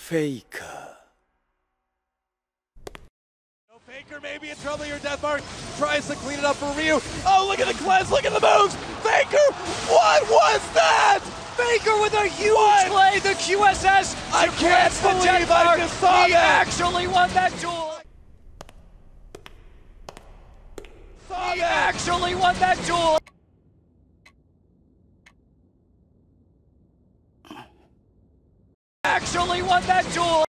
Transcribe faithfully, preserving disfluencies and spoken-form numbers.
Faker. Faker may be in trouble here. Deathmark tries to clean it up for Ryu. Oh, look at the cleanse, look at the moves! Faker, what was that? Faker with a huge What? play, the Q S S. I can't the believe I just saw he that. actually won that duel. Saw He that. actually won that duel. Actually won that duel.